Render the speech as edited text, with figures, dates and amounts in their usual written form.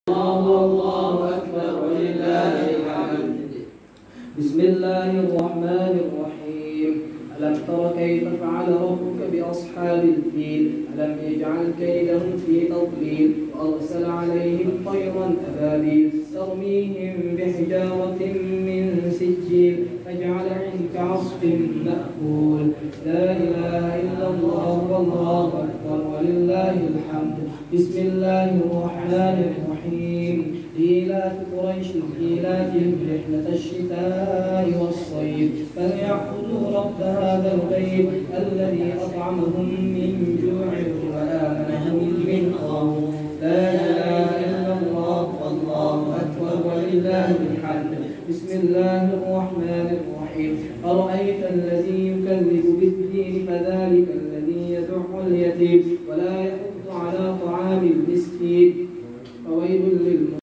الله أكبر ولله الحمد. بسم الله الرحمن الرحيم. ألم تر كيف فعل ربك بأصحاب الفيل؟ ألم يجعل كيدهم في تضليل وأرسل عليهم طيرا أبابيل ترميهم بحجارة من سجيل فجعلهم كعصف مأكول. لا إله إلا الله والله أكبر ولله الحمد. بسم الله الرحمن الرحيم. إيلاف قريش إيلافهم رحلة الشتاء والصيف فليعبدوا رب هذا البيت الذي أطعمهم من جوع وآمنهم من خوف. لا إله إلا الله والله أكبر ولله الحمد. بسم الله الرحمن الرحيم. أرأيت الذي يكذب بالدين فذلك الذي يدع اليتيم ولا يحض على طعام المسكين فويل للمصلين.